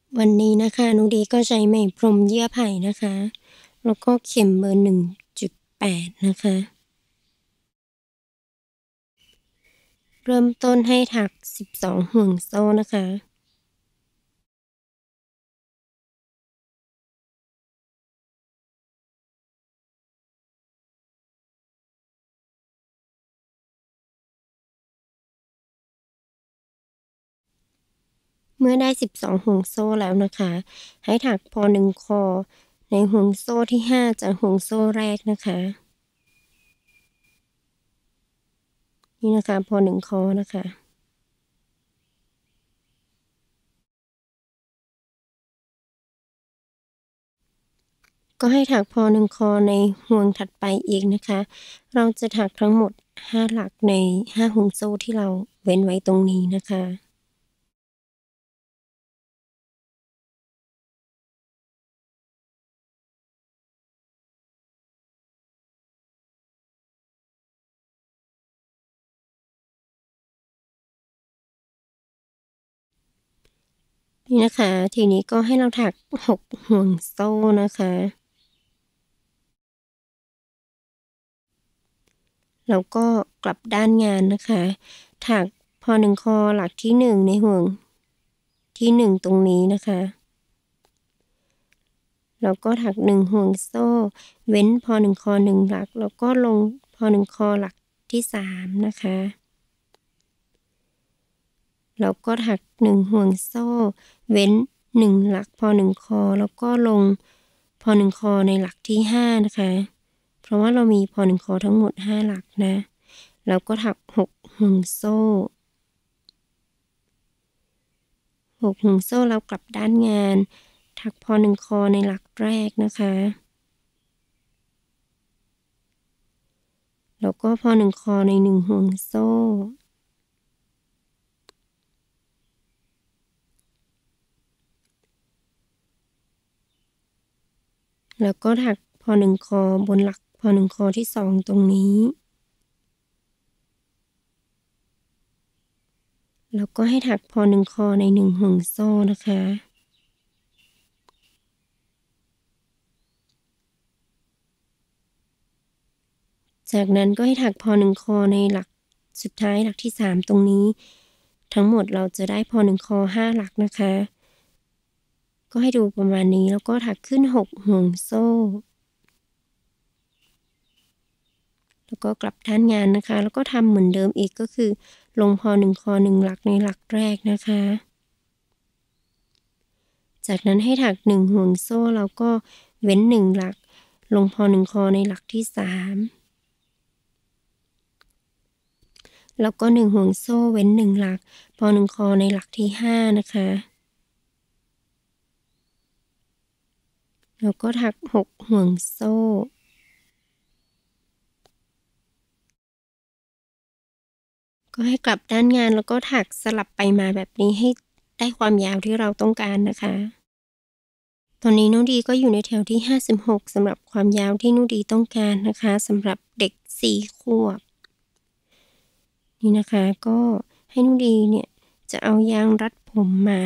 วันนี้นะคะน้องดีก็ใช้ไหมพรมเยื่อไผ่นะคะแล้วก็เข็มเบอร์1.8นะคะเริ่มต้นให้ถัก12ห่วงโซ่นะคะเมื่อได้12ห่วงโซ่แล้วนะคะให้ถักพอ1คอในห่วงโซ่ที่5จากห่วงโซ่แรกนะคะนี่นะคะพอ1คอนะคะก็ให้ถักพอ1คอในห่วงถัดไปอีกนะคะเราจะถักทั้งหมด5หลักใน5ห่วงโซ่ที่เราเว้นไว้ตรงนี้นะคะ นี่นะคะทีนี้ก็ให้เราถัก6ห่วงโซ่นะคะแล้วก็กลับด้านงานนะคะถักพอ1คอหลักที่1ในห่วงที่1ตรงนี้นะคะแล้วก็ถัก1ห่วงโซ่เว้นพอ1คอ1หลักแล้วก็ลงพอ1คอหลักที่3นะคะแล้วก็ถัก1ห่วงโซ่เว้น1หลักพอ1คอแล้วก็ลงพอ1คอในหลักที่5นะคะเพราะว่าเรามีพอ1คอทั้งหมด5หลักนะแล้วก็ถัก6ห่วงโซ่6ห่วงโซ่แล้วกลับด้านงานถักพอ1คอในหลักแรกนะคะแล้วก็พอ1คอใน1ห่วงโซ่แล้วก็ถักพอ1คอบนหลักพอ1คอที่2ตรงนี้ แล้วก็ให้ถักพอ1คอใน1ห่วงโซ่นะคะจากนั้นก็ให้ถักพอ1คอในหลักสุดท้ายหลักที่3ตรงนี้ทั้งหมดเราจะได้พอ1คอ5หลักนะคะก็ให้ดูประมาณนี้แล้วก็ถักขึ้น6ห่วงโซ่แล้วก็กลับด้านงานนะคะแล้วก็ทำเหมือนเดิมอีกก็คือลงพอ1คอ1หลักในหลักแรกนะคะจากนั้นให้ถัก1ห่วงโซ่แล้วก็เว้น1หลักลงพอ1คอในหลักที่3 แล้วก็1ห่วงโซ่เว้น1หลักพอ1คอในหลักที่5นะคะแล้วก็ถัก6ห่วงโซ่ก็ให้กลับด้านงานแล้วก็ถักสลับไปมาแบบนี้ให้ได้ความยาวที่เราต้องการนะคะตอนนี้น้องดีก็อยู่ในแถวที่56สำหรับความยาวที่น้องดีต้องการนะคะสำหรับเด็ก4ขวบนี่นะคะก็ให้น้องดีเนี่ยจะเอายางรัดผมมา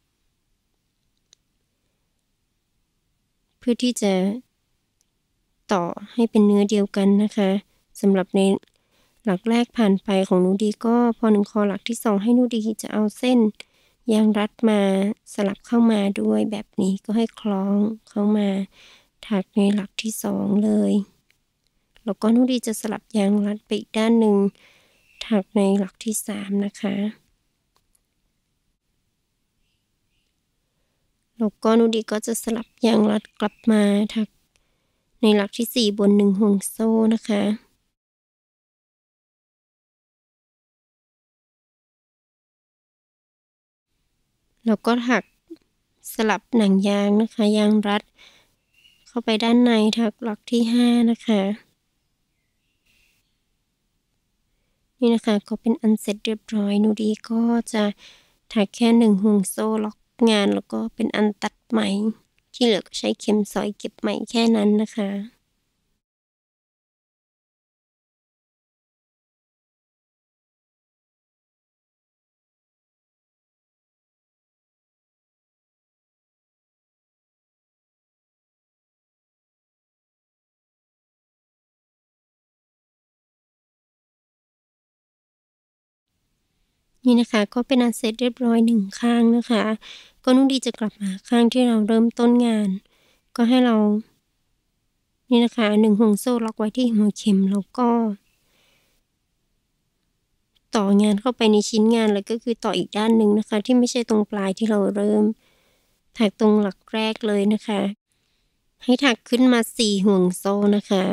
เพื่อที่จะต่อให้เป็นเนื้อเดียวกันนะคะสำหรับใน หลักแรกผ่านไปของหนูดีก็พอ1คอหลักที่2ให้หนูดีจะเอาเส้นยางรัดมาสลับเข้ามาด้วยแบบนี้ก็ให้คล้องเข้ามาถักในหลักที่2เลยแล้วก็หนูดีจะสลับยางรัดไปอีกด้านหนึ่งถักในหลักที่3นะคะแล้วก็หนูดีก็จะสลับยางรัดกลับมาถักในหลักที่4บน1ห่วงโซ่นะคะแล้วก็ถักสลับหนังยางนะคะยางรัด เข้าไปด้านในถักหลักที่5นะคะนี่นะคะก็เป็นอันเสร็จเรียบร้อยหนูดีก็จะถักแค่1ห่วงโซ่ล็อกงานแล้วก็เป็นอันตัดไหมที่เหลือก็ใช้เข็มสอยเก็บไหมแค่นั้นนะคะนี่นะคะก็เป็นอันเสร็จเรียบร้อย1ข้างนะคะก็นุ่นดีจะกลับมาข้างที่เราเริ่มต้นงานก็ให้เรานี่นะคะ1ห่วงโซ่ล็อกไว้ที่หัวเข็มแล้วก็ต่องานเข้าไปในชิ้นงานเลยก็คือต่ออีกด้านหนึ่งนะคะที่ไม่ใช่ตรงปลายที่เราเริ่มถักตรงหลักแรกเลยนะคะให้ถักขึ้นมา4ห่วงโซ่นะคะ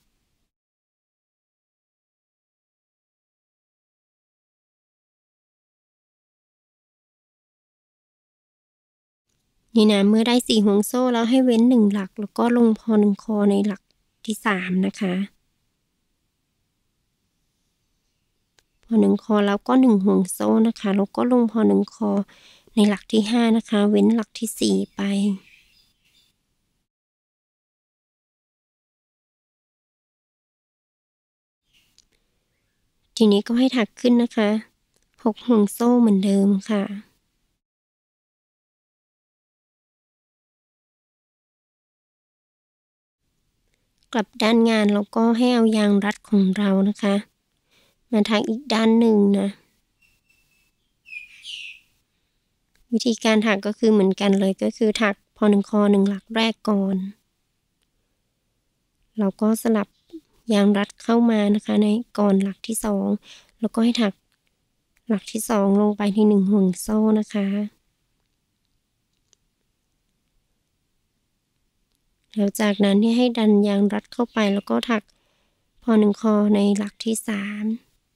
นี่นะเมื่อได้4ห่วงโซ่แล้วให้เว้น1หลักแล้วก็ลงพอ1คอในหลักที่3นะคะพอ1คอแล้วก็1ห่วงโซ่นะคะแล้วก็ลงพอ1คอในหลักที่5นะคะเว้นหลักที่4ไปทีนี้ก็ให้ถักขึ้นนะคะ6ห่วงโซ่เหมือนเดิมค่ะกลับด้านงานแล้วก็ให้เอายางรัดของเรานะคะมาถักอีกด้านหนึ่งนะวิธีการถักก็คือเหมือนกันเลยก็คือถักพอ1คอ1หลักแรกก่อนเราก็สลับยางรัดเข้ามานะคะในก่อนหลักที่2แล้วก็ให้ถักหลักที่2ลงไปที่1ห่วงโซ่นะคะแล้วจากนั้นเนี่ยให้ดันยางรัดเข้าไปแล้วก็ถักพอ1คอในหลักที่3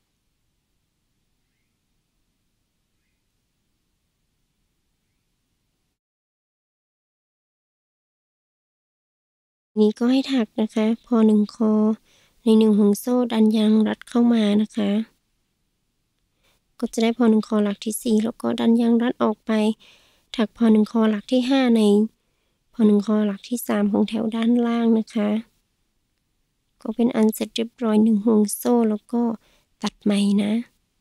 นี้ก็ให้ถักนะคะพอ1คอใน1ห่วงโซ่ดันยางรัดเข้ามานะคะก็จะได้พอ1คอหลักที่4แล้วก็ดันยางรัดออกไปถักพอ1คอหลักที่5ในพอ1คอหลักที่3ของแถวด้านล่างนะคะก็เป็นอันเสร็จเรียบร้อย1ห่วงโซ่แล้วก็ตัดไหมนะ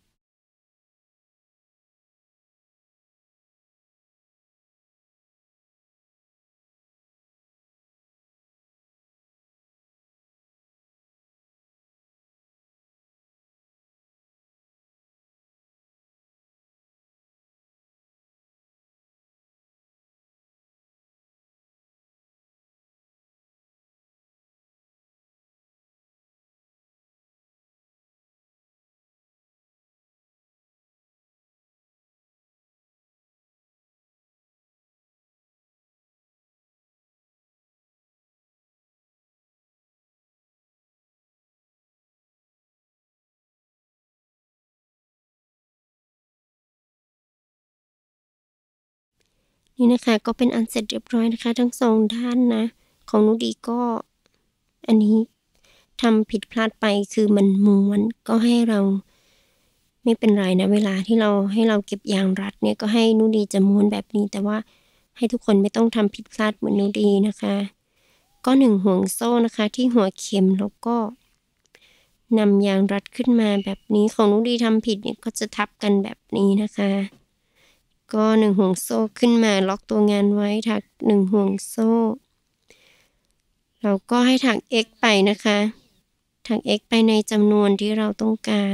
นี่นะคะก็เป็นอันเสร็จเรียบร้อยนะคะทั้ง2ด้านนะของนุดีก็อันนี้ทำผิดพลาดไปคือมันม้วนก็ให้เราไม่เป็นไรนะเวลาที่เราให้เราเก็บยางรัดเนี่ยก็ให้นุดีจะม้วนแบบนี้แต่ว่าให้ทุกคนไม่ต้องทำผิดพลาดเหมือนนุดีนะคะก็1ห่วงโซ่นะคะที่หัวเข็มแล้วก็นำยางรัดขึ้นมาแบบนี้ของนุดีทำผิดเนี่ยก็จะทับกันแบบนี้นะคะก็1ห่วงโซ่ขึ้นมาล็อกตัวงานไว้ถัก1ห่วงโซ่เราก็ให้ถัก x ไปนะคะถัก x ไปในจำนวนที่เราต้องการ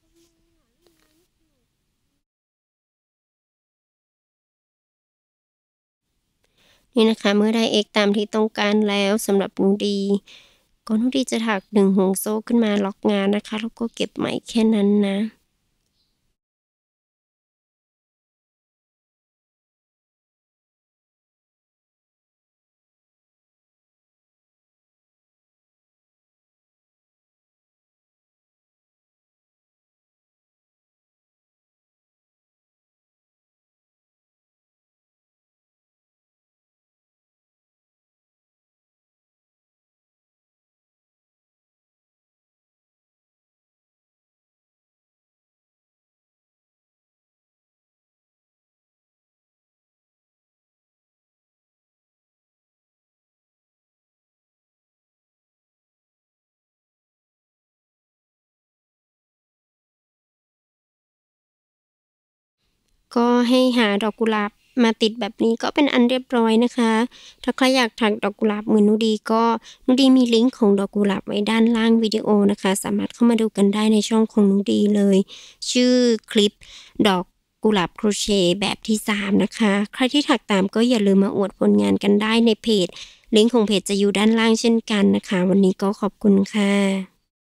นี่นะคะเมื่อได้ x ตามที่ต้องการแล้วสำหรับนุดีก็นุดีจะถัก1ห่วงโซ่ขึ้นมาล็อกงานนะคะแล้วก็เก็บไหมแค่นั้นนะก็ให้หาดอกกุหลาบมาติดแบบนี้ก็เป็นอันเรียบร้อยนะคะถ้าใครอยากถักดอกกุหลาบเหมือนนูดีก็นูดีมีลิงก์ของดอกกุหลาบไว้ด้านล่างวิดีโอนะคะสามารถเข้ามาดูกันได้ในช่องของนูดีเลยชื่อคลิปดอกกุหลาบโครเชต์แบบที่3นะคะใครที่ถักตามก็อย่าลืมมาอวดผลงานกันได้ในเพจลิงก์ของเพจจะอยู่ด้านล่างเช่นกันนะคะวันนี้ก็ขอบคุณค่ะ